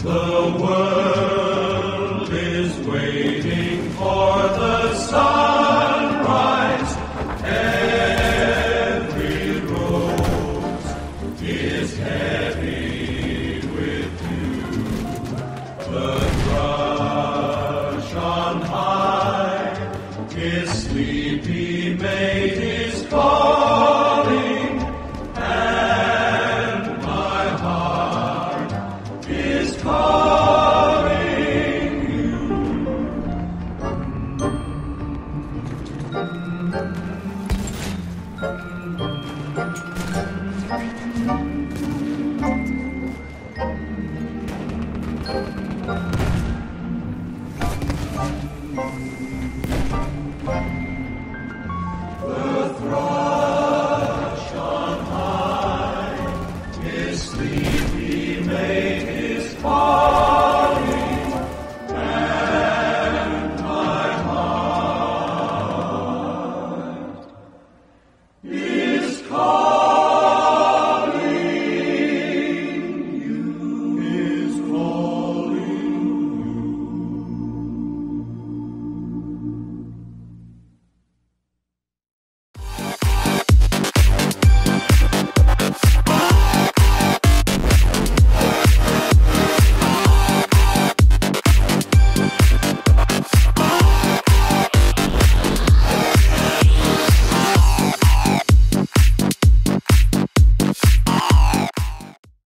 The world is waiting for the sunrise. Every rose is heavy with dew. The thrush on high, his sleepy mate is calling, and my heart is calling you.